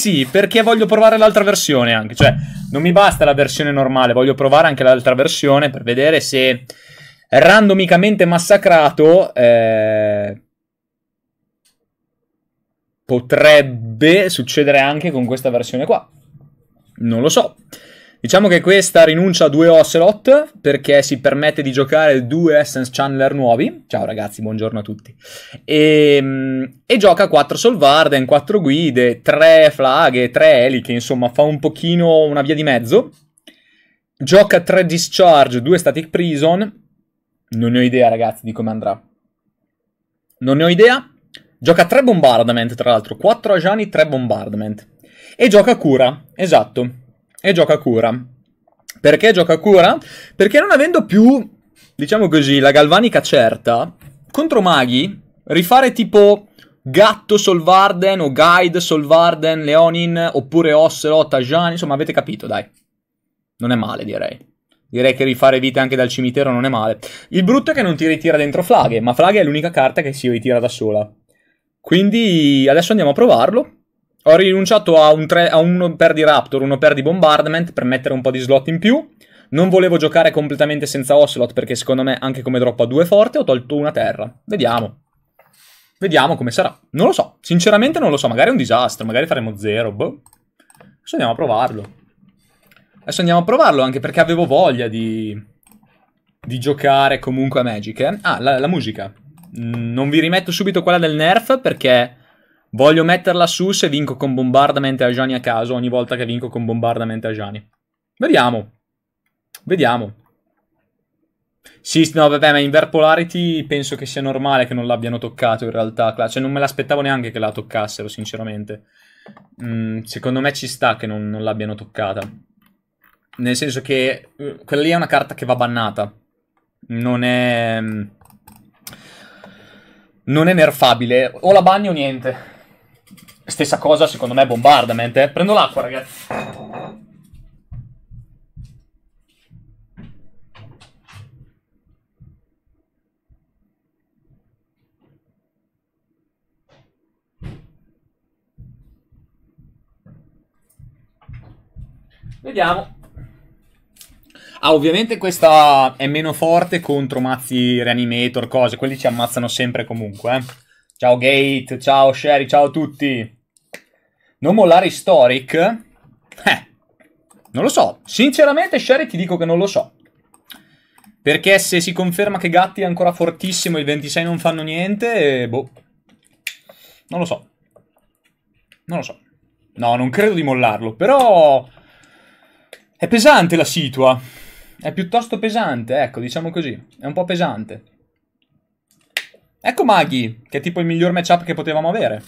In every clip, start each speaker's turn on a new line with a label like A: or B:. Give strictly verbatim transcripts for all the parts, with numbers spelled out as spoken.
A: sì, perché voglio provare l'altra versione anche. Cioè, non mi basta la versione normale, voglio provare anche l'altra versione per vedere se randomicamente massacrato eh, potrebbe succedere anche con questa versione qua. Non lo so. Diciamo che questa rinuncia a due Ocelot perché si permette di giocare due Essence Channeler nuovi. Ciao ragazzi, buongiorno a tutti. E, e gioca quattro Solvarden, quattro guide, tre flaghe, tre eliche, insomma fa un pochino una via di mezzo. Gioca tre Discharge, due Static Prison. Non ne ho idea ragazzi di come andrà. Non ne ho idea. Gioca tre Bombardment tra l'altro, quattro Ajani, tre Bombardment. E gioca Cura, esatto. E gioca Cura. Perché gioca Cura? Perché non avendo più, diciamo così, la galvanica certa, contro maghi, rifare tipo Gatto Solvarden o Guide Solvarden, Leonin, oppure Ocelot, Ajani, insomma avete capito, dai. Non è male, direi. Direi che rifare vite anche dal cimitero non è male. Il brutto è che non ti ritira dentro Flaghe, ma Flaghe è l'unica carta che si ritira da sola. Quindi adesso andiamo a provarlo. Ho rinunciato a un, tre, a un per di Raptor, uno per di Bombardment per mettere un po' di slot in più. Non volevo giocare completamente senza Ocelot perché secondo me anche come drop a due forte ho tolto una terra. Vediamo. Vediamo come sarà. Non lo so. Sinceramente non lo so. Magari è un disastro. Magari faremo zero. Boh. Adesso andiamo a provarlo. Adesso andiamo a provarlo anche perché avevo voglia di, di giocare comunque a Magic. Eh? Ah, la, la musica. Non vi rimetto subito quella del nerf perché voglio metterla su se vinco con Bombardament e Ajani a caso ogni volta che vinco con Bombardament e Ajani. Vediamo. Vediamo. Sì, no, vabbè, ma in Ver Polarity penso che sia normale che non l'abbiano toccato in realtà. Cioè, non me l'aspettavo neanche che la toccassero, sinceramente. Mm, secondo me ci sta che non, non l'abbiano toccata. Nel senso che uh, quella lì è una carta che va bannata. Non è... Non è nerfabile. O la banni o niente. Stessa cosa secondo me Bombardament, eh. Prendo l'acqua, ragazzi. Vediamo. Ah, ovviamente questa è meno forte contro mazzi Reanimator, cose. Quelli ci ammazzano sempre comunque, eh. Ciao Gate, ciao Sherry, ciao a tutti. Non mollare Historic? Eh, non lo so. Sinceramente, Sherry, ti dico che non lo so. Perché se si conferma che Gatti è ancora fortissimo e i ventisei non fanno niente, boh. Non lo so. Non lo so. No, non credo di mollarlo, però... È pesante la situa. È piuttosto pesante, ecco, diciamo così. È un po' pesante. Ecco Maghi, che è tipo il miglior matchup che potevamo avere.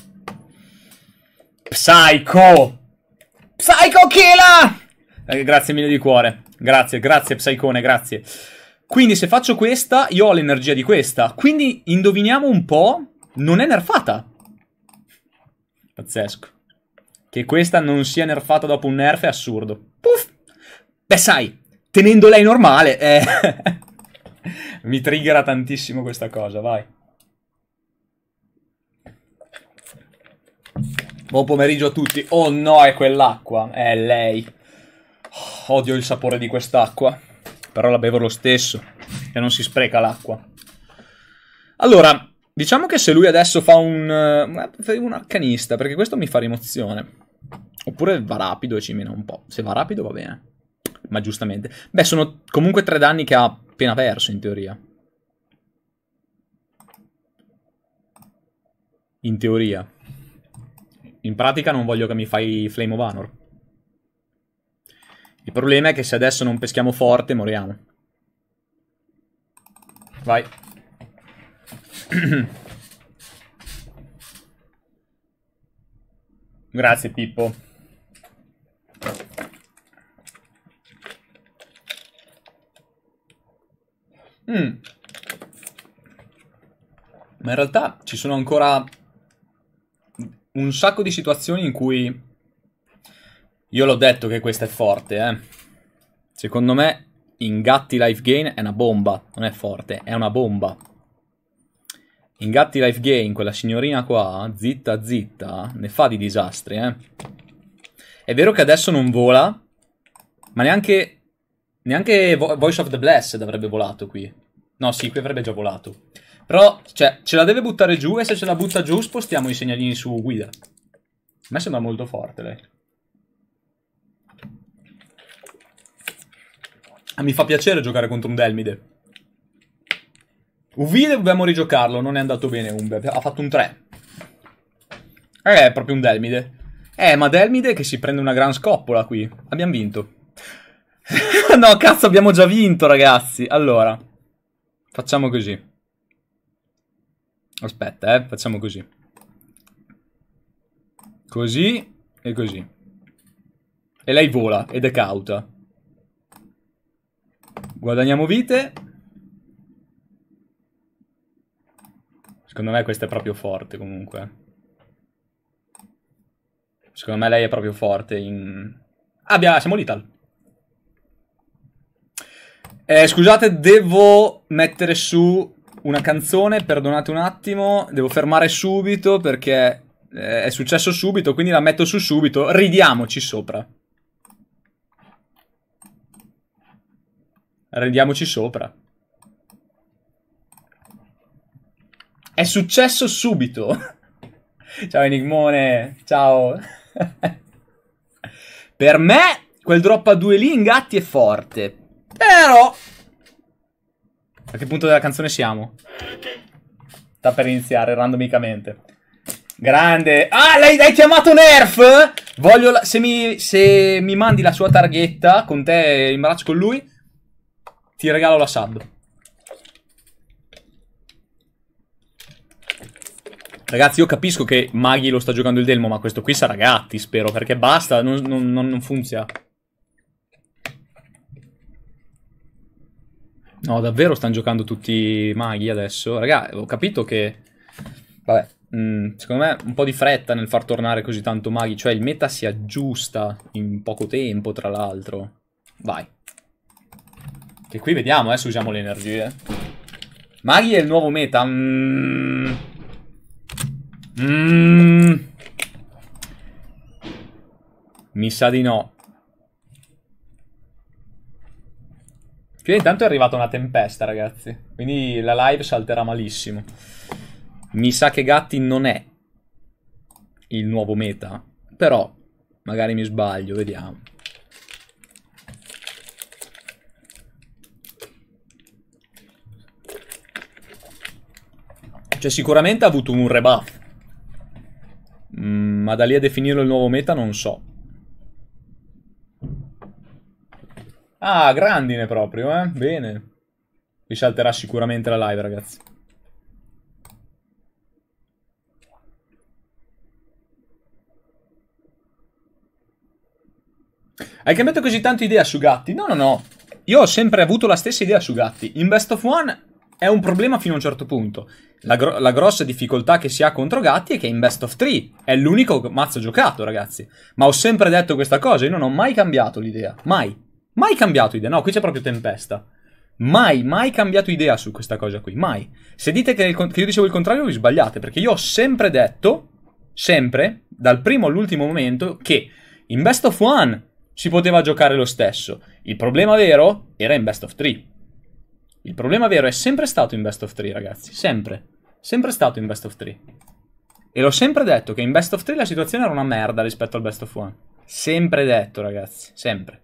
A: Psycho! Psycho killer! Eh, grazie mille di cuore. Grazie, grazie Psychone, grazie. Quindi se faccio questa, io ho l'energia di questa. Quindi indoviniamo un po', non è nerfata. Pazzesco. Che questa non sia nerfata dopo un nerf è assurdo. Puff! Beh sai, tenendo lei normale, eh... mi triggera tantissimo questa cosa, vai. Buon pomeriggio a tutti. Oh no, è quell'acqua. È lei. Oh, odio il sapore di quest'acqua. Però la bevo lo stesso. Che non si spreca l'acqua. Allora, diciamo che se lui adesso fa un... un arcanista, perché questo mi fa rimozione. Oppure va rapido e ci mena un po'. Se va rapido va bene. Ma giustamente. Beh, sono comunque tre danni che ha appena perso, in teoria. In teoria. In pratica non voglio che mi fai Flame of Honor. Il problema è che se adesso non peschiamo forte, moriamo. Vai. Grazie, Pippo. Mm. Ma in realtà ci sono ancora... un sacco di situazioni in cui io l'ho detto che questa è forte, eh. Secondo me in Gatti Life Gain è una bomba, non è forte, è una bomba. In Gatti Life Gain quella signorina qua, zitta zitta, ne fa di disastri, eh. È vero che adesso non vola, ma neanche... Neanche Vo Voice of the Blessed avrebbe volato qui. No, sì, qui avrebbe già volato. Però, cioè, ce la deve buttare giù e se ce la butta giù spostiamo i segnalini su guida. A me sembra molto forte lei. Ah, mi fa piacere giocare contro un Delmide. U V dobbiamo rigiocarlo, non è andato bene Umbe, ha fatto un tre. Eh, è proprio un Delmide. Eh, ma Delmide che si prende una gran scoppola qui. Abbiamo vinto. No, cazzo, abbiamo già vinto, ragazzi. Allora, facciamo così. Aspetta, eh, facciamo così. Così e così. E lei vola ed è cauta. Guadagniamo vite. Secondo me questa è proprio forte, comunque. Secondo me lei è proprio forte in... Ah, siamo lethal. Eh, scusate, devo mettere su una canzone, perdonate un attimo, devo fermare subito perché eh, è successo subito, quindi la metto su subito, ridiamoci sopra. Ridiamoci sopra. È successo subito. Ciao Enigmone, ciao. Per me quel drop a due lì in gatti è forte. Però a che punto della canzone siamo? Sta per iniziare randomicamente. Grande. Ah, lei hai chiamato Nerf? Voglio la... se, mi... se mi mandi la sua targhetta con te in braccio con lui, ti regalo la sub. Ragazzi, io capisco che Maghi lo sta giocando il Delmo, ma questo qui sarà gatti, spero, perché basta, non, non, non funziona. No, davvero stanno giocando tutti maghi adesso? Raga, ho capito che... Vabbè, mh, secondo me un po' di fretta nel far tornare così tanto maghi. Cioè il meta si aggiusta in poco tempo, tra l'altro. Vai. Che qui vediamo, eh, se usiamo le energie. Maghi è il nuovo meta. Mm. Mm. Mi sa di no. Qui intanto è arrivata una tempesta, ragazzi. Quindi la live salterà malissimo. Mi sa che Gatti non è il nuovo meta. Però, magari mi sbaglio, vediamo. Cioè, sicuramente ha avuto un rebuff. Mm, ma da lì a definirlo il nuovo meta non so. Ah, grandine proprio, eh? Bene. Vi salterà sicuramente la live, ragazzi. Hai cambiato così tanto idea su Gatti? No, no, no. Io ho sempre avuto la stessa idea su Gatti. In Best of One è un problema fino a un certo punto. La, gro la grossa difficoltà che si ha contro Gatti è che in Best of Three è l'unico mazzo giocato, ragazzi. Ma ho sempre detto questa cosa, io non ho mai cambiato l'idea. Mai. Mai cambiato idea. No, qui c'è proprio tempesta. Mai, mai cambiato idea su questa cosa qui. Mai. Se dite che, il, che io dicevo il contrario, vi sbagliate. Perché io ho sempre detto, sempre, dal primo all'ultimo momento, che in Best of One si poteva giocare lo stesso. Il problema vero era in Best of Three. Il problema vero è sempre stato in Best of Three, ragazzi. Sempre. Sempre stato in Best of Three. E l'ho sempre detto che in Best of Three la situazione era una merda rispetto al Best of One. Sempre detto, ragazzi. Sempre.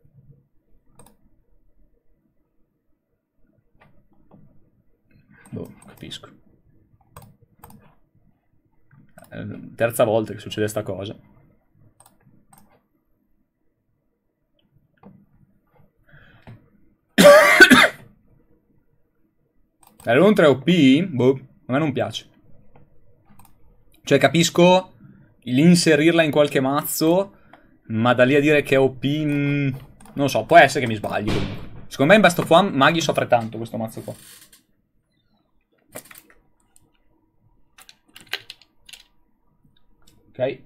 A: Boh, capisco. Terza volta che succede sta cosa. L'uno tre O P? Boh, a me non piace. Cioè capisco l'inserirla in qualche mazzo, ma da lì a dire che è O P... Mh, non lo so, può essere che mi sbagli comunque. Secondo me in Best of One Maghi soffre tanto questo mazzo qua. Ok.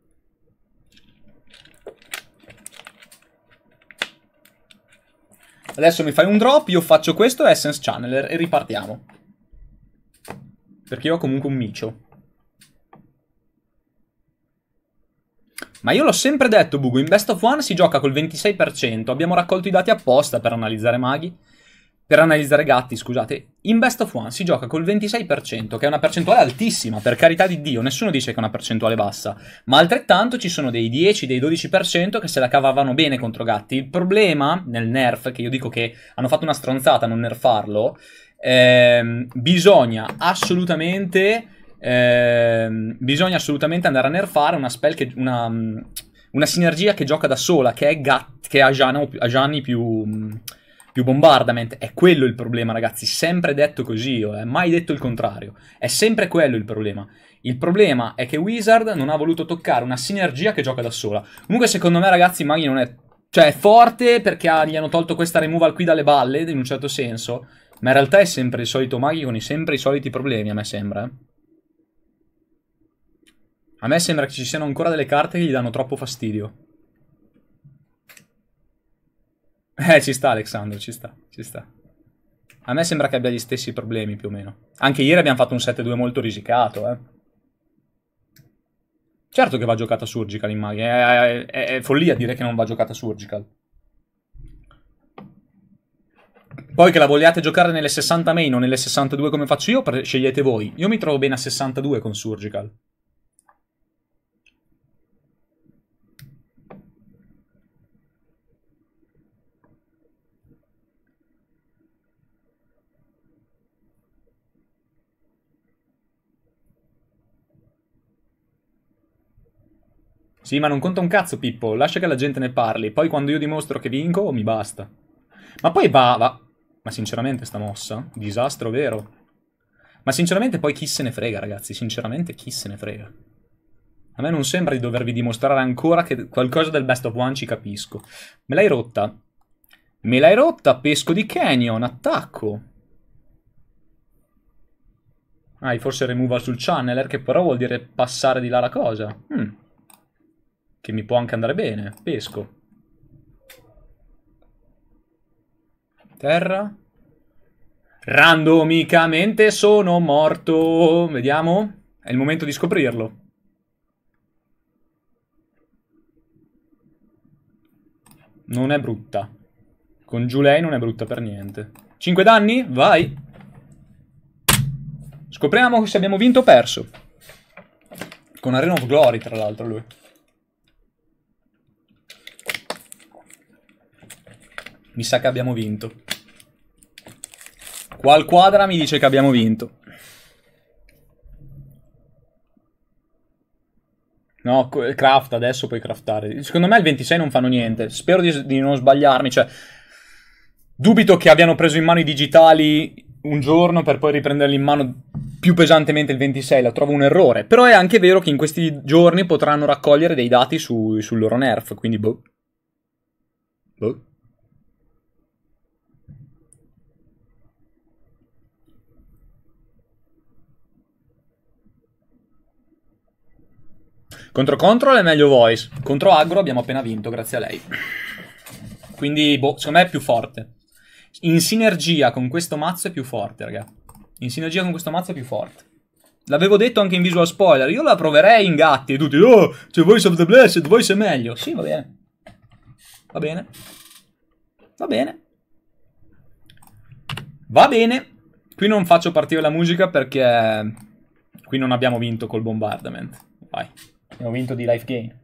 A: Adesso mi fai un drop, io faccio questo Essence Channeler e ripartiamo. Perché io ho comunque un micio. Ma io l'ho sempre detto, Bugo, in Best of One si gioca col ventisei per cento. Abbiamo raccolto i dati apposta per analizzare maghi. Per analizzare gatti, scusate. In Best of One si gioca col ventisei per cento, che è una percentuale altissima, per carità di Dio. Nessuno dice che è una percentuale bassa. Ma altrettanto ci sono dei dieci, dei dodici per cento che se la cavavano bene contro gatti. Il problema, nel nerf, che io dico che hanno fatto una stronzata a non nerfarlo, ehm, bisogna assolutamente... Eh, bisogna assolutamente andare a nerfare una spell che una, una sinergia che gioca da sola, che è Gat, che ha Gianni più, più bombardament. È quello il problema, ragazzi. Sempre detto così, io, eh. Mai detto il contrario. È sempre quello il problema. Il problema è che Wizard non ha voluto toccare una sinergia che gioca da sola. Comunque, secondo me, ragazzi, Maghi non è... Cioè, è forte perché ha, gli hanno tolto questa removal qui dalle balle, in un certo senso. Ma in realtà è sempre il solito Maghi con i, sempre i soliti problemi, a me sembra, eh. A me sembra che ci siano ancora delle carte che gli danno troppo fastidio. Eh, ci sta, Alexandro, ci sta, ci sta. A me sembra che abbia gli stessi problemi, più o meno. Anche ieri abbiamo fatto un sette due molto risicato, eh. Certo che va giocata Surgical in Maghi. È, è, è follia dire che non va giocata Surgical. Poi che la vogliate giocare nelle sessanta main o nelle sessantadue come faccio io, scegliete voi. Io mi trovo bene a sessantadue con Surgical. Sì, ma non conta un cazzo, Pippo. Lascia che la gente ne parli. Poi quando io dimostro che vinco, mi basta. Ma poi va, va. Ma sinceramente sta mossa? Disastro vero. Ma sinceramente poi chi se ne frega, ragazzi. Sinceramente chi se ne frega. A me non sembra di dovervi dimostrare ancora che qualcosa del Best of One ci capisco. Me l'hai rotta. Me l'hai rotta, pesco di Canyon. Attacco. Ah, forse removal sul channeler, che però vuol dire passare di là la cosa. Hmm. Che mi può anche andare bene. Pesco. Terra. Randomicamente sono morto. Vediamo. È il momento di scoprirlo. Non è brutta. Con giù lei non è brutta per niente. cinque danni? Vai. Scopriamo se abbiamo vinto o perso. Con Arena of Glory, tra l'altro, lui. Mi sa che abbiamo vinto. Qual quadra mi dice che abbiamo vinto. No, craft, adesso puoi craftare. Secondo me il ventisei non fanno niente. Spero di, di non sbagliarmi, cioè... Dubito che abbiano preso in mano i digitali un giorno per poi riprenderli in mano più pesantemente il ventisei. La trovo un errore. Però è anche vero che in questi giorni potranno raccogliere dei dati su, sul loro nerf, quindi boh. Boh. Contro Control è meglio Voice. Contro Aggro abbiamo appena vinto, grazie a lei. Quindi, boh, secondo me è più forte. In sinergia con questo mazzo è più forte, raga. In sinergia con questo mazzo è più forte. L'avevo detto anche in visual spoiler. Io la proverei in gatti e tutti, oh, c'è Voice of the Blessed, Voice è meglio. Sì, va bene. Va bene. Va bene. Va bene. Qui non faccio partire la musica perché qui non abbiamo vinto col bombardament. Vai. Abbiamo vinto di life gain.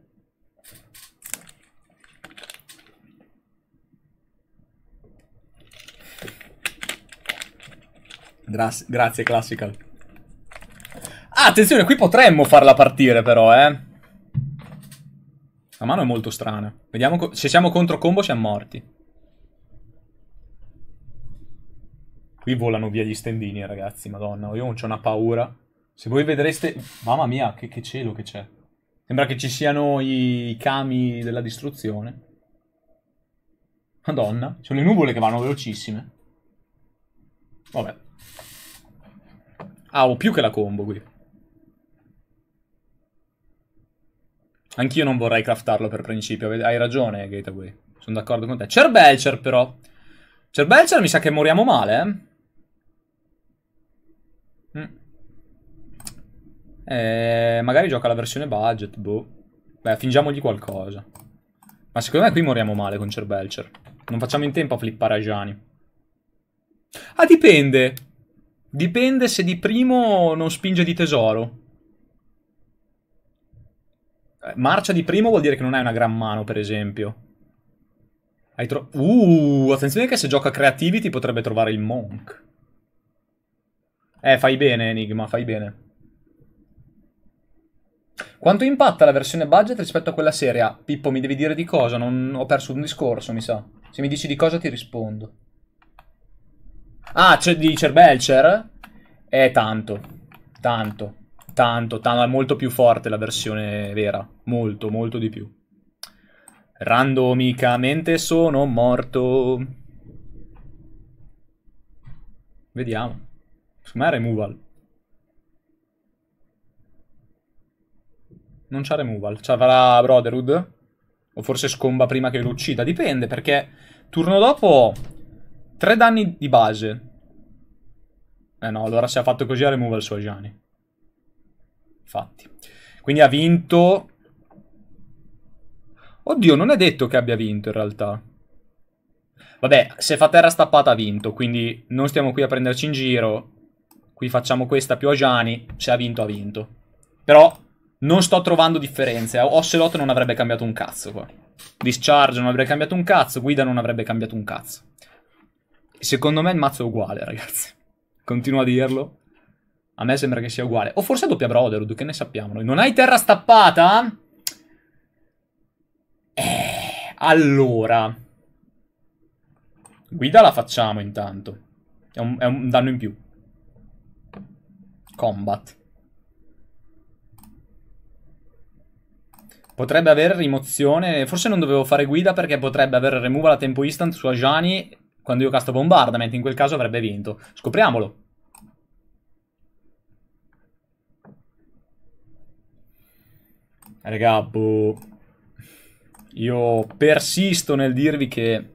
A: Grazie, grazie Classical. Ah, attenzione, qui potremmo farla partire però, eh. La mano è molto strana. Vediamo se siamo contro combo siamo morti. Qui volano via gli stendini, ragazzi, madonna. Io non c'ho una paura. Se voi vedreste... Mamma mia, che, che cielo che c'è. Sembra che ci siano i kami della distruzione. Madonna, ci sono le nuvole che vanno velocissime. Vabbè. Ah, ho più che la combo qui. Anch'io non vorrei craftarlo per principio. Hai ragione, Gateway. Sono d'accordo con te. Cerbelcher, però. Cerbelcher mi sa che moriamo male, eh. Mm. Eh, magari gioca la versione budget, boh. Beh, fingiamogli qualcosa. Ma secondo me qui moriamo male con Cerbelcher. Non facciamo in tempo a flippare Ajani. Ah, dipende. Dipende se di primo non spinge di tesoro. Marcia di primo vuol dire che non hai una gran mano, per esempio. Hai tro... Uh, attenzione che se gioca Creativity potrebbe trovare il Monk. Eh, fai bene, Enigma, fai bene. Quanto impatta la versione budget rispetto a quella seria? Pippo, mi devi dire di cosa? Non ho perso un discorso, mi sa. Se mi dici di cosa ti rispondo. Ah, c'è di Cerbelcher? È tanto. Tanto. Tanto, tanto. È molto più forte la versione vera. Molto, molto di più. Randomicamente sono morto. Vediamo. Secondo me è removal. Non c'ha removal. C'avrà Brotherhood? O forse scomba prima che lo uccida. Dipende, perché turno dopo tre danni di base. Eh no, allora se ha fatto così ha removal su Ajani. Infatti. Quindi ha vinto. Oddio, non è detto che abbia vinto in realtà. Vabbè, se fa terra stappata ha vinto, quindi non stiamo qui a prenderci in giro. Qui facciamo questa più Ajani. Se ha vinto, ha vinto. Però non sto trovando differenze. Ocelot non avrebbe cambiato un cazzo qua. Discharge non avrebbe cambiato un cazzo. Guida non avrebbe cambiato un cazzo. Secondo me il mazzo è uguale, ragazzi. Continuo a dirlo. A me sembra che sia uguale. O forse è doppia Brotherhood, che ne sappiamo noi. Non hai terra stappata? Eh, allora. Guida la facciamo intanto. È un, è un danno in più. Combat. Potrebbe avere rimozione. Forse non dovevo fare guida perché potrebbe avere removal a tempo instant su Ajani quando io casto bombardament. In quel caso avrebbe vinto. Scopriamolo. Raga, boh. Io persisto nel dirvi che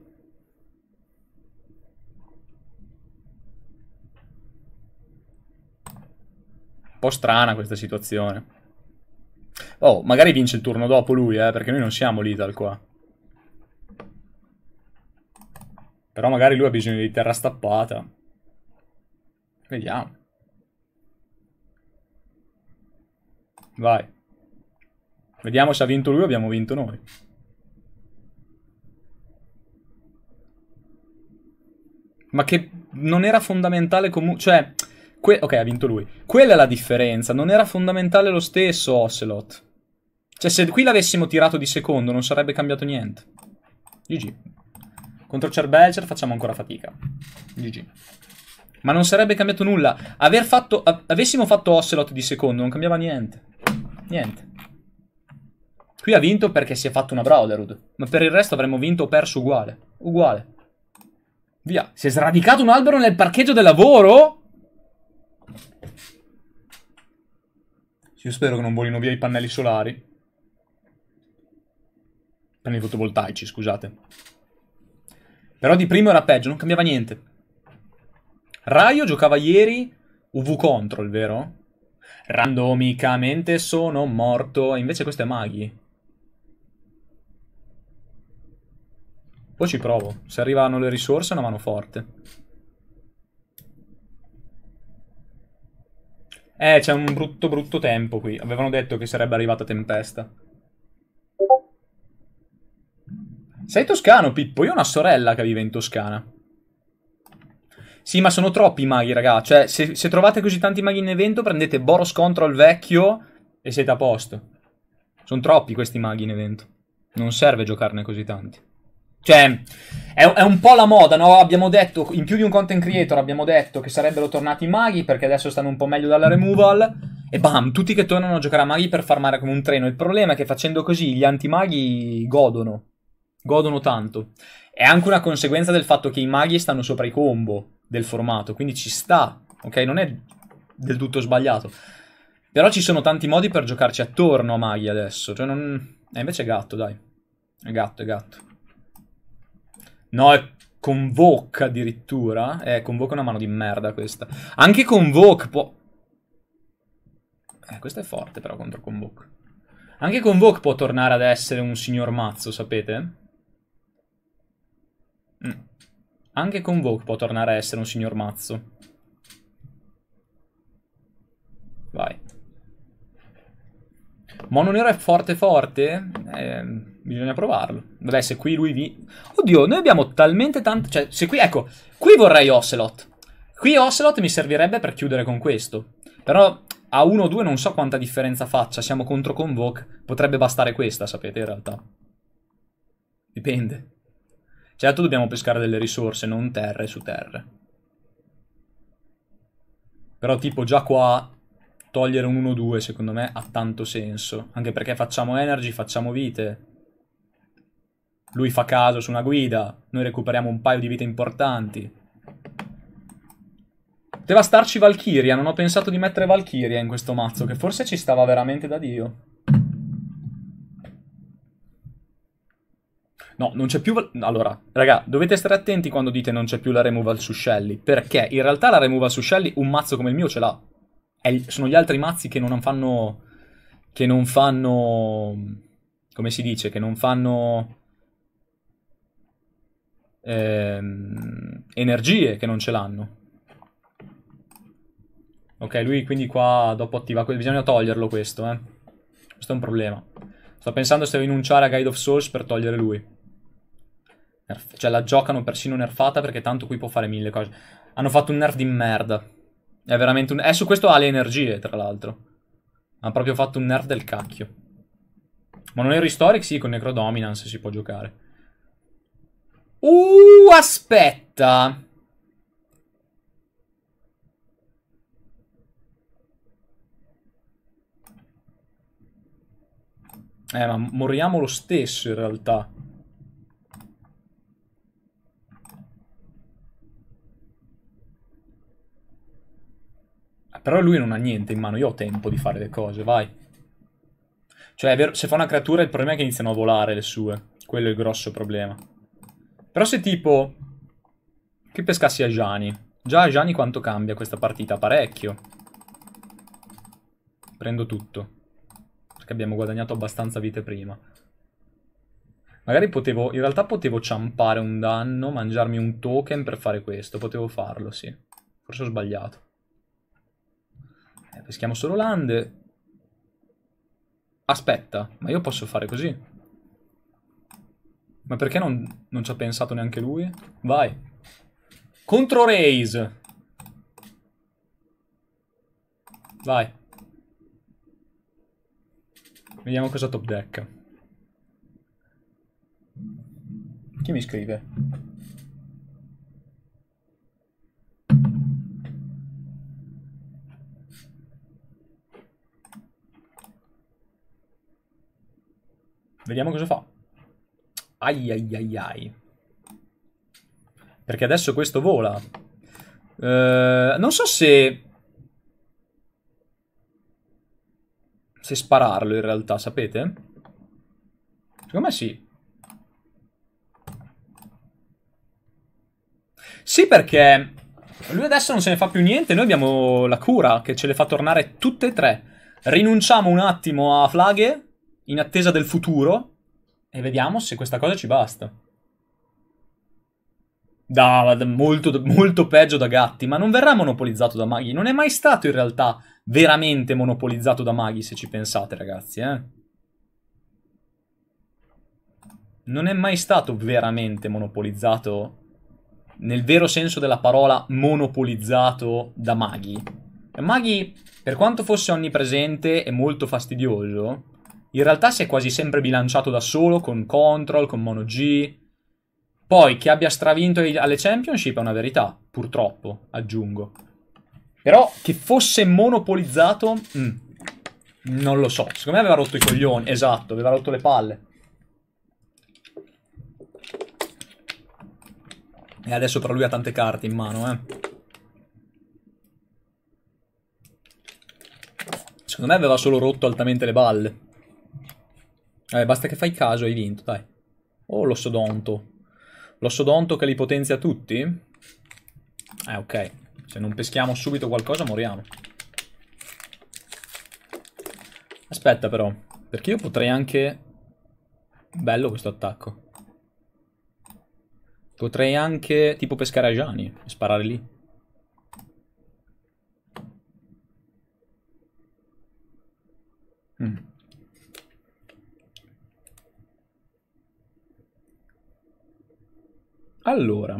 A: un po' strana questa situazione. Oh, magari vince il turno dopo lui, eh, perché noi non siamo Lethal qua. Però magari lui ha bisogno di terra stappata. Vediamo. Vai. Vediamo se ha vinto lui o abbiamo vinto noi. Ma che non era fondamentale comunque... Cioè... Ok, ha vinto lui. Quella è la differenza. Non era fondamentale lo stesso Ocelot. Cioè, se qui l'avessimo tirato di secondo non sarebbe cambiato niente. G G. Contro Cerbelcher facciamo ancora fatica. G G. Ma non sarebbe cambiato nulla. Aver fatto... Avessimo fatto Ocelot di secondo non cambiava niente. Niente. Qui ha vinto perché si è fatto una Brotherhood. Ma per il resto avremmo vinto o perso uguale. Uguale. Via. Si è sradicato un albero nel parcheggio del lavoro? Io spero che non volino via i pannelli solari. Pannelli fotovoltaici, scusate. Però di primo era peggio, non cambiava niente. Raio giocava ieri U V Control, vero? Randomicamente sono morto. E invece questo è Maghi. Poi ci provo. Se arrivano le risorse è una mano forte. Eh, c'è un brutto brutto tempo qui. Avevano detto che sarebbe arrivata tempesta. Sei toscano, Pippo? Io ho una sorella che vive in Toscana. Sì, ma sono troppi i maghi, raga. Cioè, se, se trovate così tanti maghi in evento, prendete Boros Control vecchio e siete a posto. Sono troppi questi maghi in evento. Non serve giocarne così tanti. Cioè, è, è un po' la moda, no? Abbiamo detto, in più di un content creator, abbiamo detto che sarebbero tornati i maghi perché adesso stanno un po' meglio dalla removal. E bam, tutti che tornano a giocare a maghi per farmare come un treno. Il problema è che facendo così gli antimaghi godono. Godono tanto. È anche una conseguenza del fatto che i maghi stanno sopra i combo del formato. Quindi ci sta, ok? Non è del tutto sbagliato. Però ci sono tanti modi per giocarci attorno a maghi adesso. Cioè non... Eh, invece è gatto, dai. È gatto, è gatto. No, è Convoke addirittura. Eh, Convoke è una mano di merda questa. Anche Convoke può... Eh, questo è forte però contro Convoke. Anche Convoke può tornare ad essere un signor mazzo, sapete? Mm. Anche Convoke può tornare a essere un signor mazzo. Vai. Mono nero è forte forte? Eh, bisogna provarlo. Vabbè, se qui lui vi... Oddio, noi abbiamo talmente tanto... Cioè, se qui... Ecco, qui vorrei Ocelot. Qui Ocelot mi servirebbe per chiudere con questo. Però a uno o due non so quanta differenza faccia. Siamo contro Convoke. Potrebbe bastare questa, sapete, in realtà. Dipende. Certo dobbiamo pescare delle risorse, non terre su terre. Però tipo già qua... Togliere un uno due secondo me ha tanto senso. Anche perché facciamo energy, facciamo vite. Lui fa caso su una guida. Noi recuperiamo un paio di vite importanti. Poteva starci Valkyria. Non ho pensato di mettere Valkyria in questo mazzo, che forse ci stava veramente da Dio. No, non c'è più... Allora, raga, dovete stare attenti quando dite non c'è più la removal su Shelly. Perché in realtà la removal su Shelly un mazzo come il mio ce l'ha. Sono gli altri mazzi che non fanno... Che non fanno... Come si dice? Che non fanno... Ehm, energie che non ce l'hanno. Ok, lui quindi qua dopo attiva... Bisogna toglierlo questo, eh. Questo è un problema. Sto pensando se rinunciare a Guide of Souls per togliere lui. Nerf... Cioè la giocano persino nerfata perché tanto qui può fare mille cose. Hanno fatto un nerf di merda. È veramente un... Eh, su questo ha le energie, tra l'altro. Ha proprio fatto un nerf del cacchio. Ma non ero Historic? Sì, con Necrodominance si può giocare. Uh, aspetta! Eh, ma moriamo lo stesso, in realtà. Però lui non ha niente in mano, io ho tempo di fare le cose, vai. Cioè, è vero, se fa una creatura il problema è che iniziano a volare le sue. Quello è il grosso problema. Però se tipo... Che pescassi a Gianni. Già a Gianni quanto cambia questa partita? Parecchio. Prendo tutto. Perché abbiamo guadagnato abbastanza vite prima. Magari potevo... In realtà potevo ciampare un danno, mangiarmi un token per fare questo. Potevo farlo, sì. Forse ho sbagliato. Eh, peschiamo solo lande. Aspetta, ma io posso fare così? Ma perché non, non ci ha pensato neanche lui? Vai. Contro Raze. Vai. Vediamo cosa top deck. Chi mi scrive? Vediamo cosa fa. Ai ai ai ai. Perché adesso questo vola. Eh, non so se... Se spararlo in realtà, sapete? Secondo me sì. Sì, perché lui adesso non se ne fa più niente. Noi abbiamo la cura che ce le fa tornare tutte e tre. Rinunciamo un attimo a Flaghe in attesa del futuro e vediamo se questa cosa ci basta. Da, molto, molto peggio da Gatti, ma non verrà monopolizzato da maghi. Non è mai stato in realtà veramente monopolizzato da maghi, se ci pensate, ragazzi, eh. Non è mai stato veramente monopolizzato, nel vero senso della parola, monopolizzato da maghi. E maghi, per quanto fosse onnipresente e molto fastidioso, in realtà si è quasi sempre bilanciato da solo, con Control, con Mono G. Poi, che abbia stravinto alle Championship è una verità, purtroppo, aggiungo. Però, che fosse monopolizzato, mm, non lo so. Secondo me aveva rotto i coglioni, esatto, aveva rotto le palle. E adesso però lui ha tante carte in mano, eh. Secondo me aveva solo rotto altamente le balle. Eh, basta che fai caso e hai vinto, dai. Oh, l'ossodonto. L'ossodonto che li potenzia tutti? Eh, ok. Se non peschiamo subito qualcosa, moriamo. Aspetta, però. Perché io potrei anche... Bello questo attacco. Potrei anche tipo pescare a Gianni e sparare lì. Mm. Allora.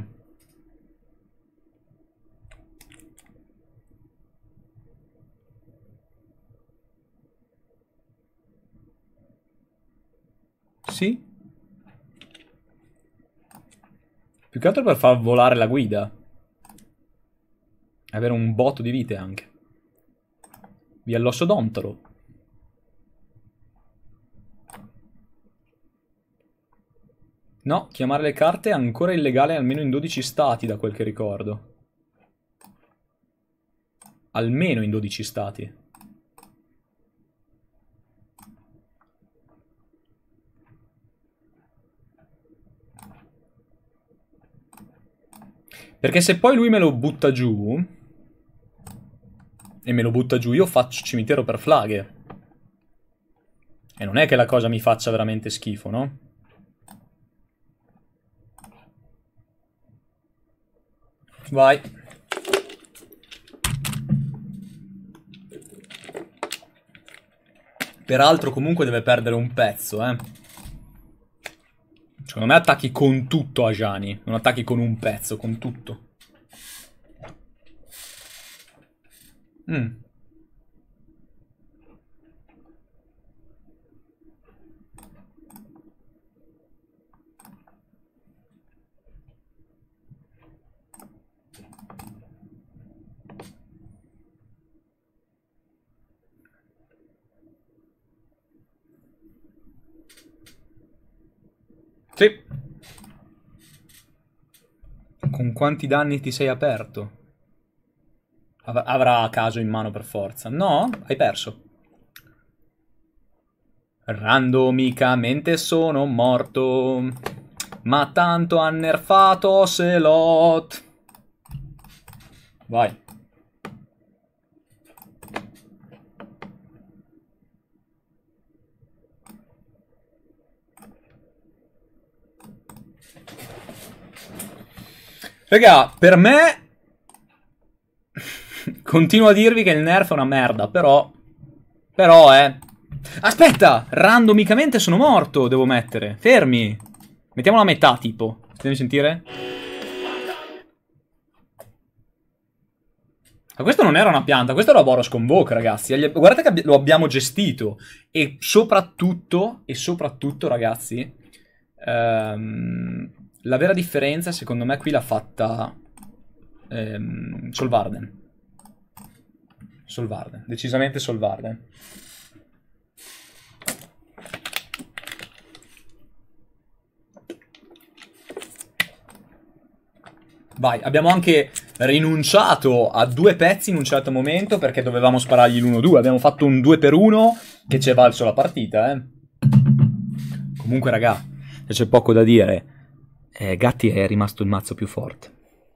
A: Sì. Più che altro per far volare la guida. Avere un botto di vite anche. Via l'ossodontolo. No, chiamare le carte è ancora illegale almeno in dodici stati, da quel che ricordo. Almeno in dodici stati. Perché se poi lui me lo butta giù... E me lo butta giù, io faccio cimitero per flaghe. E non è che la cosa mi faccia veramente schifo, no? Vai. Peraltro comunque deve perdere un pezzo, eh. Secondo me attacchi con tutto a Gianni. Non attacchi con un pezzo, con tutto. Mm. Sì. Con quanti danni ti sei aperto? Av avrà caso in mano per forza. No, hai perso. Randomicamente sono morto. Ma tanto ha nerfato Ocelot. Vai. Raga, per me... Continuo a dirvi che il nerf è una merda, però... Però, eh... Aspetta! Randomicamente sono morto, devo mettere. Fermi. Mettiamolo a metà, tipo. Devi sentire? Ma questo non era una pianta, questo era Boros Convoke, ragazzi. Guardate che lo abbiamo gestito. E soprattutto, e soprattutto, ragazzi... Ehm... La vera differenza, secondo me, qui l'ha fatta ehm, Solvarden. Solvarden, decisamente Solvarden. Vai, abbiamo anche rinunciato a due pezzi in un certo momento perché dovevamo sparargli l'uno due. Abbiamo fatto un due per uno che ci è valso la partita, eh. Comunque, raga, c'è poco da dire. Eh, Gatti è rimasto il mazzo più forte.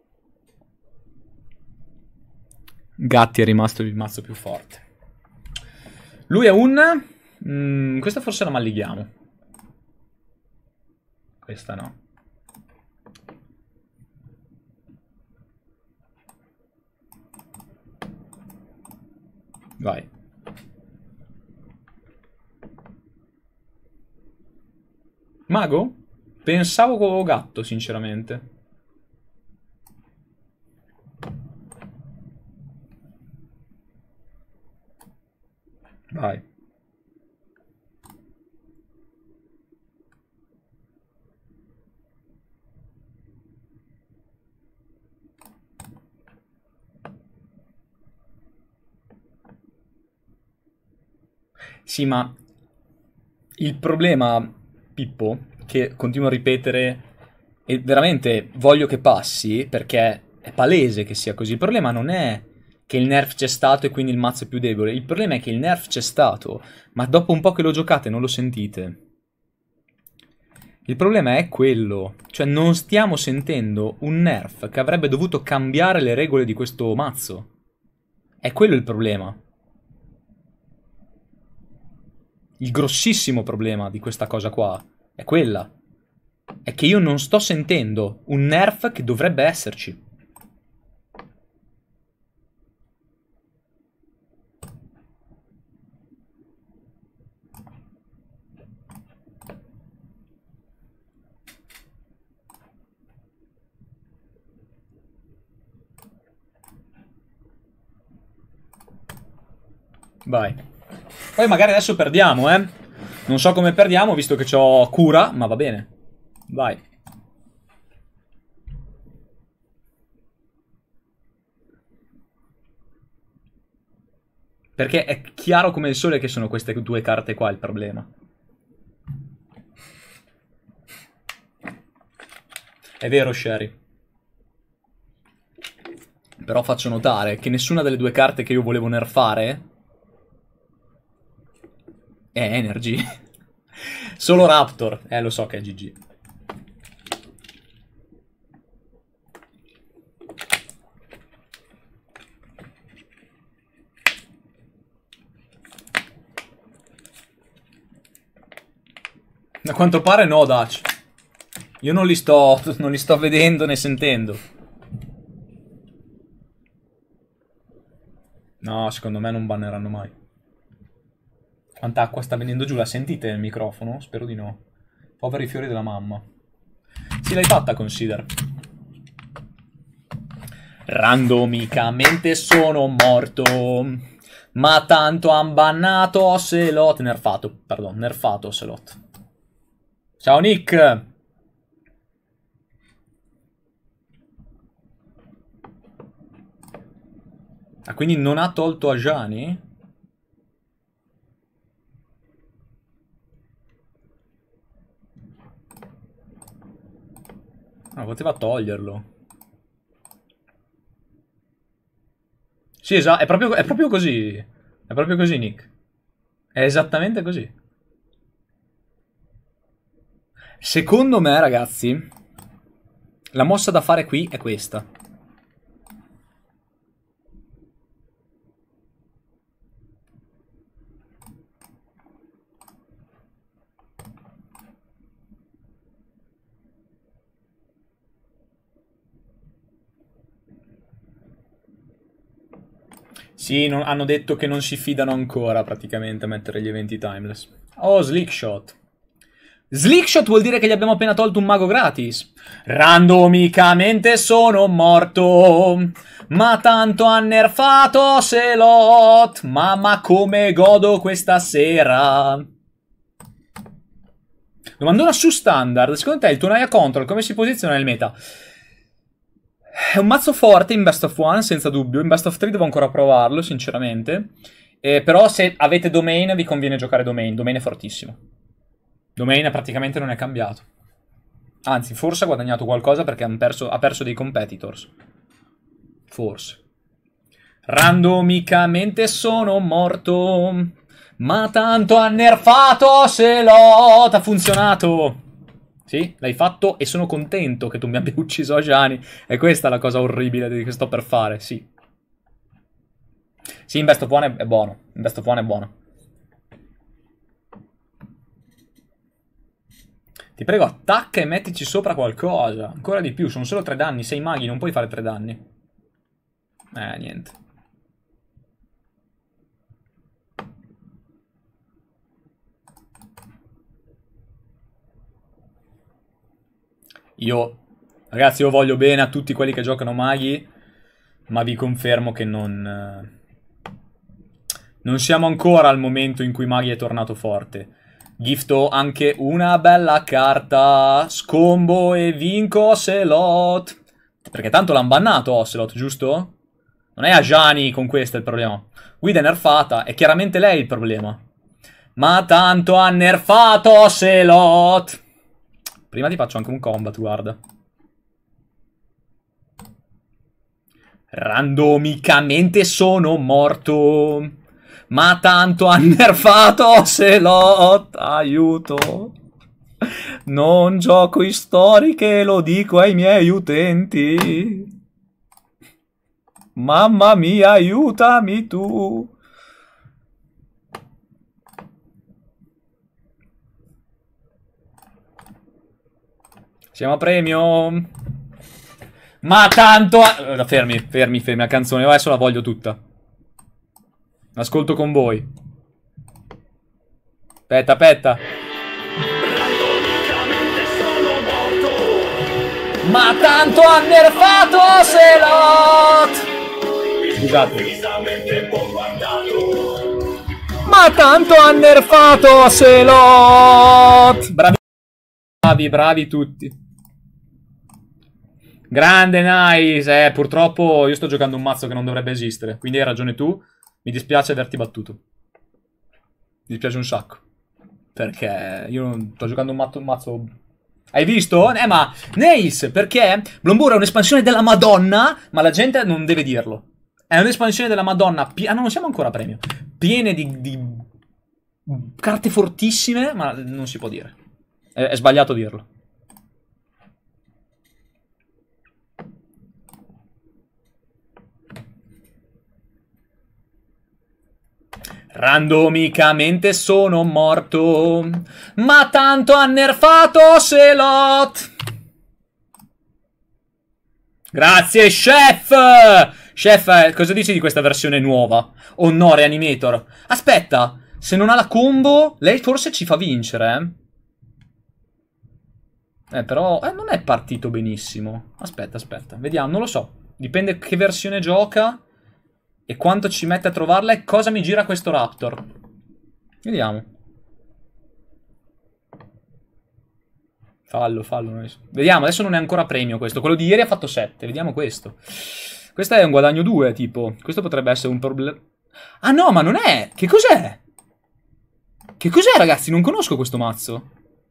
A: Gatti è rimasto il mazzo più forte. Lui è un... Mm, questa forse la mallighiamo. Questa no. Vai. Mago? Pensavo con gatto, sinceramente. Vai. Sì, ma il problema, Pippo, che continuo a ripetere e veramente voglio che passi perché è palese che sia così. Il problema non è che il nerf c'è stato e quindi il mazzo è più debole. Il problema è che il nerf c'è stato, ma dopo un po' che lo giocate non lo sentite. Il problema è quello, cioè non stiamo sentendo un nerf che avrebbe dovuto cambiare le regole di questo mazzo. È quello il problema. Il grossissimo problema di questa cosa qua è quella. È che io non sto sentendo un nerf che dovrebbe esserci. Vai. Poi magari adesso perdiamo, eh. Non so come perdiamo, visto che c'ho cura, ma va bene. Vai. Perché è chiaro come il sole che sono queste due carte qua il problema. È vero, Sherry. Però faccio notare che nessuna delle due carte che io volevo nerfare è Energy. Solo Raptor. Eh, lo so che è G G. A quanto pare no, Dutch. Io non li sto, non li sto vedendo né sentendo. No, secondo me non banneranno mai. Quanta acqua sta venendo giù? La sentite nel microfono? Spero di no. Poveri fiori della mamma. Sì, l'hai fatta, consider. Randomicamente sono morto, ma tanto han bannato Ocelot. Nerfato, perdon, nerfato Ocelot. Ciao Nick. Ah, quindi non ha tolto Ajani? Ah, poteva toglierlo. Sì, esatto, è proprio, è proprio così. È proprio così, Nick. È esattamente così. Secondo me, ragazzi, la mossa da fare qui è questa. Sì, non, hanno detto che non si fidano ancora praticamente a mettere gli eventi timeless. Oh, Slickshot. Slickshot vuol dire che gli abbiamo appena tolto un mago gratis. Randomicamente sono morto, ma tanto ha nerfato Ocelot. Mamma come godo questa sera. Domandona su standard. Secondo te il tuo Naya Control come si posiziona nel meta? È un mazzo forte in Best of One, senza dubbio. In Best of Three devo ancora provarlo, sinceramente. Eh, però se avete Domain vi conviene giocare Domain. Domain è fortissimo. Domain praticamente non è cambiato. Anzi, forse ha guadagnato qualcosa perché han perso, ha perso dei competitors. Forse. Randomicamente sono morto, ma tanto ha nerfato Ocelot. Ha funzionato. Sì, l'hai fatto e sono contento che tu mi abbia ucciso Ajani. E questa è la cosa orribile che sto per fare, sì. Sì, in Best of One è buono. In Best of One è buono. Ti prego, attacca e mettici sopra qualcosa. Ancora di più, sono solo tre danni. Sei maghi, non puoi fare tre danni. Eh, niente. Io, ragazzi, io voglio bene a tutti quelli che giocano maghi, ma vi confermo che non... Non siamo ancora al momento in cui maghi è tornato forte. Gifto anche una bella carta. Scombo e vinco Ocelot. Perché tanto l'hanno bannato Ocelot, giusto? Non è Ajani con questo il problema. Guida è nerfata, è chiaramente lei il problema. Ma tanto ha nerfato Ocelot. Prima ti faccio anche un combat, guarda. Randomicamente sono morto, ma tanto ha nerfato Ocelot. Aiuto. Non gioco in storiche, lo dico ai miei utenti. Mamma mia, aiutami tu. Siamo a premio. Ma tanto... A... Fermi, fermi, fermi la canzone. Adesso la voglio tutta. Ascolto con voi. Aspetta, aspetta. Ma tanto ha nerfato Ocelot. Scusate. Ma tanto ha nerfato Ocelot. Bravi, bravi, bravi tutti. Grande, nice. Eh, purtroppo io sto giocando un mazzo che non dovrebbe esistere. Quindi hai ragione tu. Mi dispiace averti battuto. Mi dispiace un sacco. Perché io non sto giocando un mazzo... Un mazzo... Hai visto? Eh, ma... Nails, perché Blombur è un'espansione della Madonna, ma la gente non deve dirlo. È un'espansione della Madonna... Pi... Ah, no, non siamo ancora a premio. Piene di... di... carte fortissime, ma non si può dire. È, è sbagliato dirlo. Randomicamente sono morto, ma tanto ha nerfato Ocelot. Grazie, chef! Chef, cosa dici di questa versione nuova? Oh no, Reanimator. Aspetta, se non ha la combo, lei forse ci fa vincere, eh? Eh, però eh, non è partito benissimo. Aspetta, aspetta, vediamo, non lo so. Dipende che versione gioca e quanto ci mette a trovarla e cosa mi gira questo Raptor. Vediamo. Fallo, fallo. Vediamo, adesso non è ancora premio questo. Quello di ieri ha fatto sette. Vediamo questo. Questo è un guadagno due, tipo. Questo potrebbe essere un problema. Ah no, ma non è. Che cos'è? Che cos'è, ragazzi? Non conosco questo mazzo.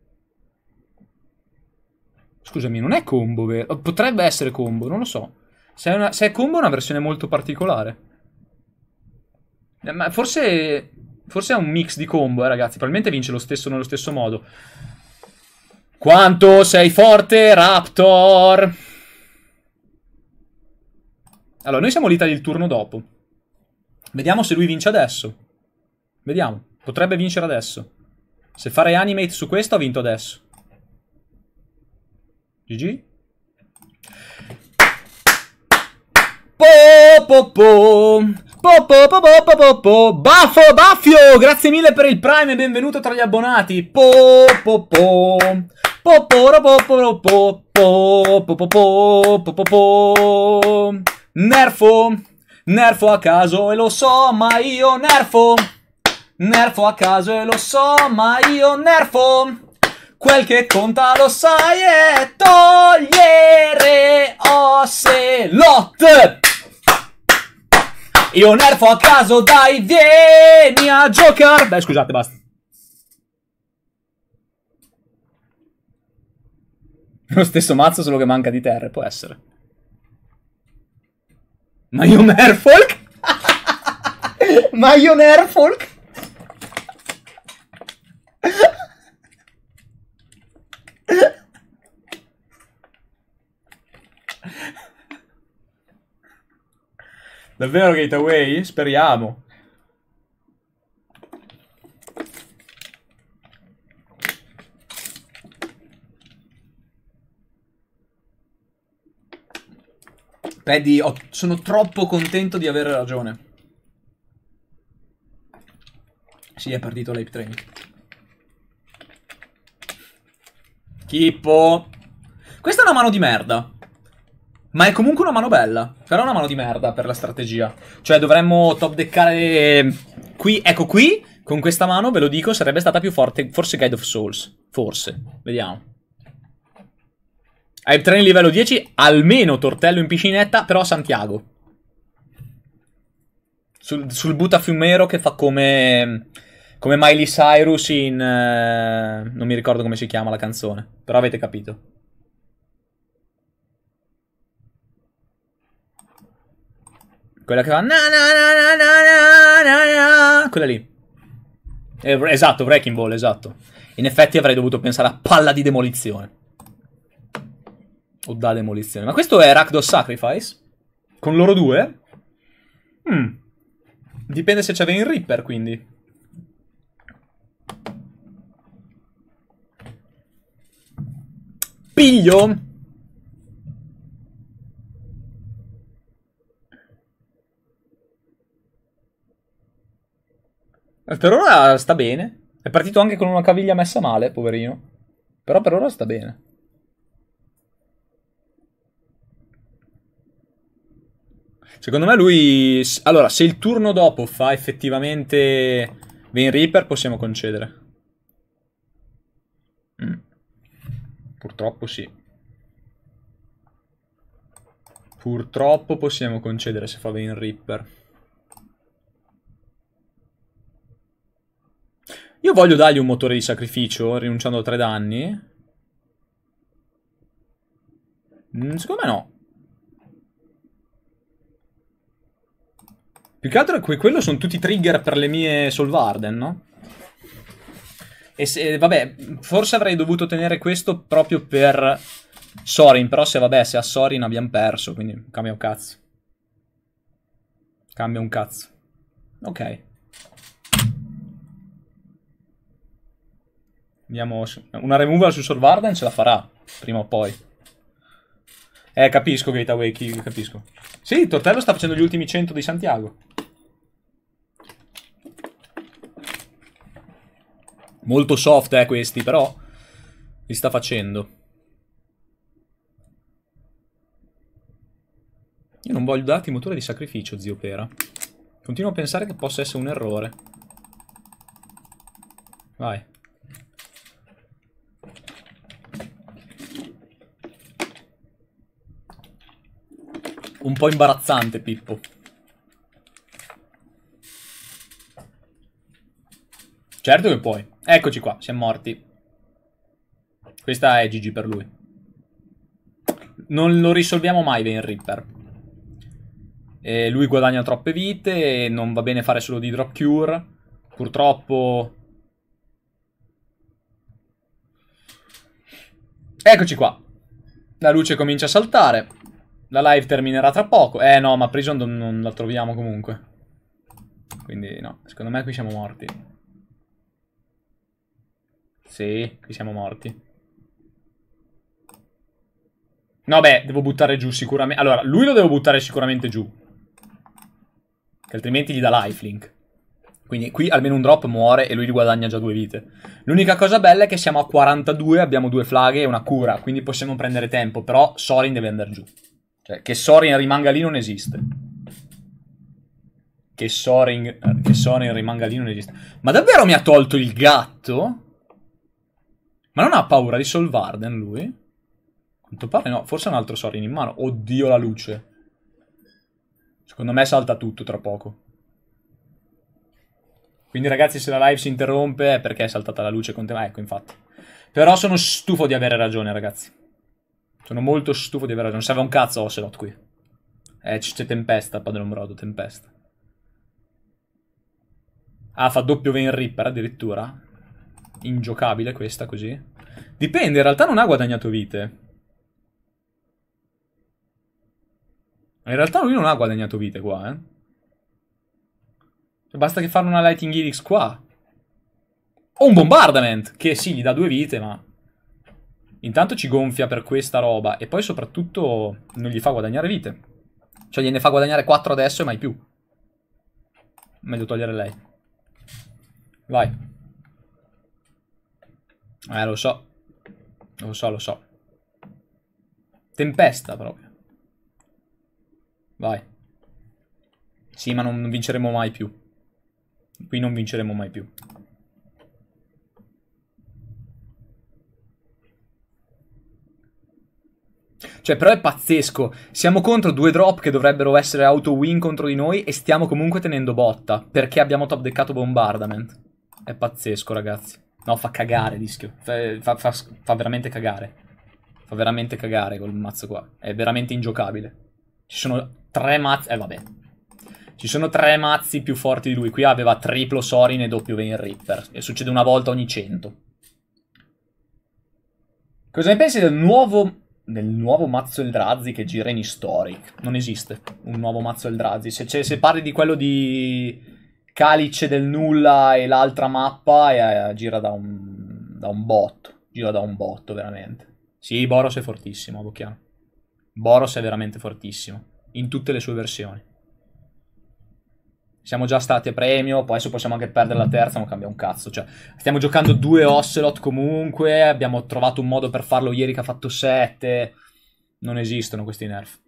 A: Scusami, non è combo, vero? Potrebbe essere combo, non lo so. Se è, una... Se è combo è una versione molto particolare. Ma forse... Forse è un mix di combo, eh, ragazzi. Probabilmente vince lo stesso nello stesso modo. Quanto sei forte, Raptor! Allora, noi siamo l'Italia il turno dopo. Vediamo se lui vince adesso. Vediamo. Potrebbe vincere adesso. Se fare animate su questo, ha vinto adesso. G G. Po po po. Po po po po po po po. Baffo, Baffio! Grazie mille per il Prime e benvenuto tra gli abbonati. Po po po. Po po po po po po po po po po po. Nerfo. Nerfo a caso e lo so, ma io nerfo. Nerfo a caso e lo so, ma io nerfo. Quel che conta lo sai è togliere Ocelot. Io nerfo a caso, dai, vieni a giocare. Beh, scusate, basta. Lo stesso mazzo, solo che manca di terre, può essere. Ma io Nerfolk? Ma io Nerfolk? Davvero Gateway? Speriamo. Paddy, oh, sono troppo contento di avere ragione. Sì, è partito l'Ape Train. Chippo. Questa è una mano di merda. Ma è comunque una mano bella. Però è una mano di merda per la strategia. Cioè dovremmo top deckare qui. Ecco qui, con questa mano, ve lo dico, sarebbe stata più forte. Forse Guide of Souls. Forse. Vediamo. Hype Train livello dieci, almeno tortello in piscinetta, però a Santiago. Sul, sul Butafumero che fa come... Come Miley Cyrus in... Uh, non mi ricordo come si chiama la canzone. Però avete capito. Quella che fa... Na, na, na, na, na, na, quella lì. Eh, esatto, Wrecking Ball, esatto. In effetti avrei dovuto pensare a palla di demolizione. O da demolizione. Ma questo è Rakdos Sacrifice? Con loro due? Hmm. Dipende se c'aveva in Reaper, quindi. piglio? Per ora sta bene. È partito anche con una caviglia messa male, poverino. Però per ora sta bene. Secondo me lui... Allora, se il turno dopo fa effettivamente Vayne Reaper, possiamo concedere. Mm. Purtroppo sì. Purtroppo possiamo concedere se fa Vayne Reaper. Io voglio dargli un motore di sacrificio, rinunciando a tre danni. Mm, secondo me no. Più che altro è que quello sono tutti trigger per le mie Solvarden, no? E se, vabbè, forse avrei dovuto tenere questo proprio per Sorin, però se vabbè, se a Sorin abbiamo perso, quindi cambia un cazzo. Cambia un cazzo. Ok. Andiamo, una removal su Solvarden ce la farà, prima o poi. Eh, capisco Gateway, capisco. Sì, Tortello sta facendo gli ultimi cento di Santiago. Molto soft, eh, questi, però li sta facendo. Io non voglio darti motore di sacrificio, zio Pera. Continuo a pensare che possa essere un errore. Vai. Un po' imbarazzante, Pippo. Certo che puoi. Eccoci qua, siamo morti. Questa è G G per lui. Non lo risolviamo mai Vayne Reaper. E lui guadagna troppe vite e non va bene fare solo di drop cure. Purtroppo... Eccoci qua. La luce comincia a saltare. La live terminerà tra poco. Eh no, ma Prison non la troviamo comunque. Quindi no, secondo me qui siamo morti. Sì, qui siamo morti. No, beh, devo buttare giù sicuramente. Allora, lui lo devo buttare sicuramente giù. Che altrimenti gli dà lifelink. Quindi qui almeno un drop muore e lui riguadagna già due vite. L'unica cosa bella è che siamo a quarantadue, abbiamo due flaghe e una cura. Quindi possiamo prendere tempo. Però Sorin deve andare giù. Cioè, che Sorin rimanga lì non esiste. Che Sorin, che Sorin rimanga lì non esiste. Ma davvero mi ha tolto il gatto? Ma non ha paura di Solvarden lui? A quanto pare no, forse ha un altro Sorin in mano. Oddio la luce. Secondo me salta tutto tra poco. Quindi ragazzi, se la live si interrompe è perché è saltata la luce con te. Ecco, infatti. Però sono stufo di avere ragione, ragazzi. Sono molto stufo di avere ragione. Non serve un cazzo Ocelot qui. Eh, c'è Tempesta, Padron Brodo, Tempesta. Ah, fa doppio Vayne Reaper addirittura. Ingiocabile questa così. Dipende, in realtà non ha guadagnato vite. In realtà lui non ha guadagnato vite qua, eh. Basta che fanno una Lightning Helix qua. O un Bombardament, che sì, gli dà due vite, ma... Intanto ci gonfia per questa roba. E poi soprattutto non gli fa guadagnare vite. Cioè gliene fa guadagnare quattro adesso e mai più. Meglio togliere lei. Vai. Eh, lo so. Lo so, lo so. Tempesta proprio. Vai. Sì, ma non vinceremo mai più. Qui non vinceremo mai più. Cioè, però è pazzesco. Siamo contro due drop che dovrebbero essere auto-win contro di noi e stiamo comunque tenendo botta. Perché abbiamo top deckato Bombardament. È pazzesco, ragazzi. No, fa cagare, Dischio. Fa, fa, fa, fa veramente cagare. Fa veramente cagare quel mazzo qua. È veramente ingiocabile. Ci sono tre mazzi... Eh, vabbè. Ci sono tre mazzi più forti di lui. Qui aveva triplo Sorin e doppio Vayne Reaper. E succede una volta ogni cento. Cosa ne pensi del nuovo... del nuovo mazzo Eldrazi che gira in Historic? Non esiste un nuovo mazzo Eldrazi. Se, se parli di quello di... Calice del nulla e l'altra mappa e, eh, gira da un, da un botto. Gira da un botto, veramente. Sì, Boros è fortissimo, Bocchiano. Boros è veramente fortissimo. In tutte le sue versioni. Siamo già stati a premio, poi adesso possiamo anche perdere la terza, non cambia un cazzo. Cioè, stiamo giocando due Ocelot comunque, abbiamo trovato un modo per farlo ieri che ha fatto sette. Non esistono questi nerf.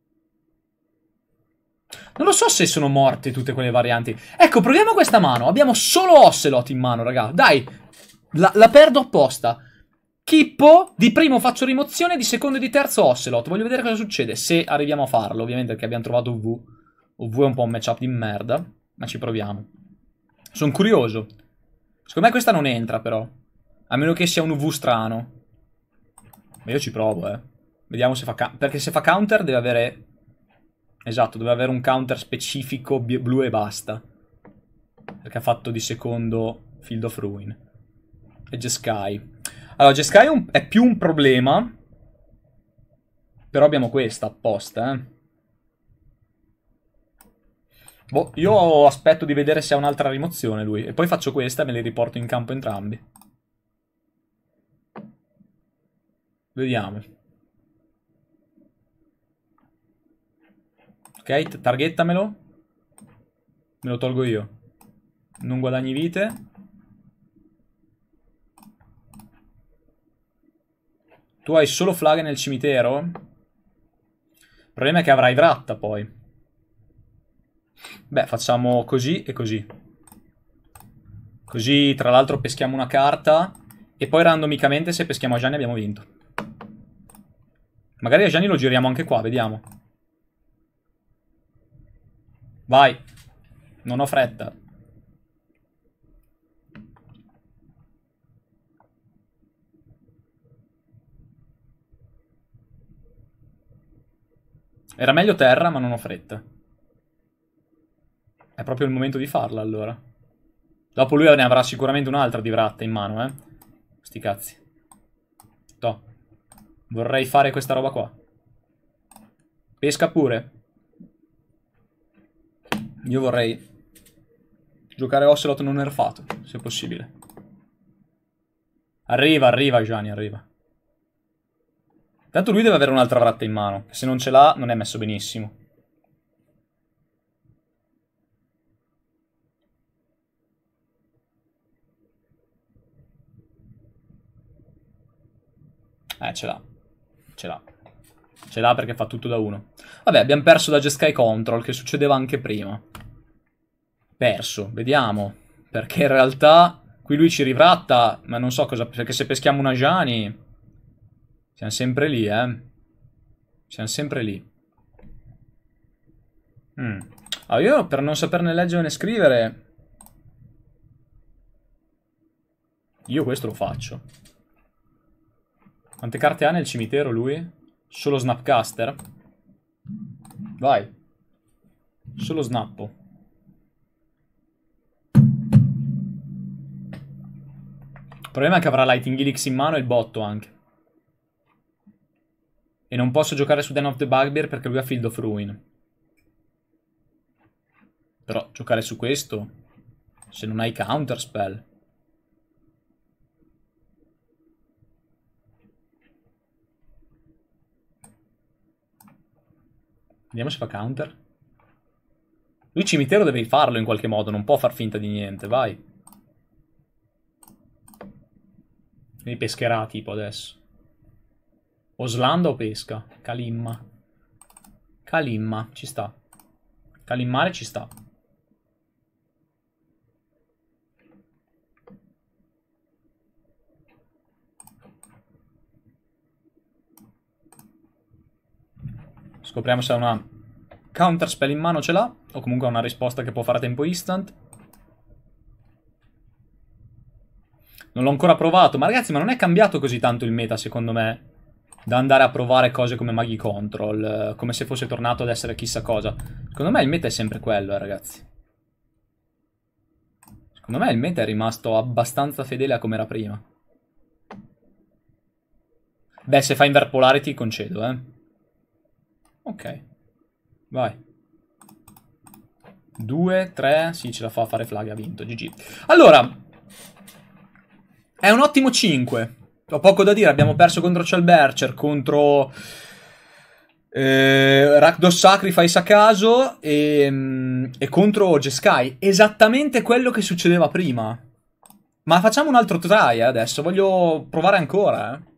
A: Non lo so se sono morte tutte quelle varianti. Ecco, proviamo questa mano. Abbiamo solo Ocelot in mano, raga. Dai, la, la perdo apposta. Kippo, di primo faccio rimozione, di secondo e di terzo Ocelot. Voglio vedere cosa succede, se arriviamo a farlo. Ovviamente perché abbiamo trovato V. O V è un po' un matchup di merda, ma ci proviamo. Sono curioso. Secondo me questa non entra, però. A meno che sia un V strano. Ma io ci provo, eh. Vediamo se fa... Perché se fa counter deve avere... Esatto, deve avere un counter specifico blu e basta. Perché ha fatto di secondo Field of Ruin. E Jeskai. Allora, Jeskai è, un... è più un problema. Però abbiamo questa apposta, eh. Boh, io aspetto di vedere se ha un'altra rimozione lui. E poi faccio questa e me li riporto in campo entrambi. Vediamo. Ok, targettamelo. Me lo tolgo io. Non guadagni vite. Tu hai solo flag nel cimitero? Il problema è che avrai Vratta poi. Beh, facciamo così e così. Così, tra l'altro, peschiamo una carta. E poi, randomicamente, se peschiamo Ajani abbiamo vinto. Magari Ajani lo giriamo anche qua, vediamo. Vai. Non ho fretta. Era meglio terra, ma non ho fretta. È proprio il momento di farla, allora. Dopo lui ne avrà sicuramente un'altra di Vratta in mano, eh. Sti cazzi. Toh. Vorrei fare questa roba qua. Pesca pure. Io vorrei giocare Ocelot non nerfato, se possibile. Arriva, arriva, Gianni, arriva. Tanto lui deve avere un'altra Vratta in mano. Se non ce l'ha, non è messo benissimo. Eh, ce l'ha. Ce l'ha. Ce l'ha perché fa tutto da uno. Vabbè, abbiamo perso da Jeskai Control, che succedeva anche prima. Perso, vediamo. Perché in realtà qui lui ci rivratta, ma non so cosa... Perché se peschiamo una Jani... Siamo sempre lì, eh. Siamo sempre lì. Mm. Allora, io per non saperne leggere né scrivere... Io questo lo faccio. Quante carte ha nel cimitero lui? Solo Snapcaster? Vai. Solo snappo. Il problema è che avrà Lightning Helix in mano e il botto anche. E non posso giocare su Den of the Bugbear perché lui ha Field of Ruin. Però giocare su questo, se non hai counter spell. Vediamo se fa counter. Lui cimitero deve farlo in qualche modo, non può far finta di niente, vai. Quindi pescherà tipo adesso. Oslanda o pesca? Kalimma. Kalimma, ci sta. Kalimmare ci sta. Scopriamo se ha una counter spell in mano, ce l'ha. O comunque ha una risposta che può fare a tempo instant. Non l'ho ancora provato. Ma ragazzi, ma non è cambiato così tanto il meta, secondo me, da andare a provare cose come Maghi Control, come se fosse tornato ad essere chissà cosa. Secondo me il meta è sempre quello, eh, ragazzi. Secondo me il meta è rimasto abbastanza fedele a come era prima. Beh, se fa Invert Polarity concedo, eh. Ok. Vai. due, tre, sì, ce la fa a fare flag, ha vinto, G G. Allora, è un ottimo cinque. ho poco da dire, abbiamo perso contro Cellbercher, contro eh, Rakdos Sacrifice a caso e, e contro Jeskai. Esattamente quello che succedeva prima. Ma facciamo un altro try eh, adesso, voglio provare ancora, eh.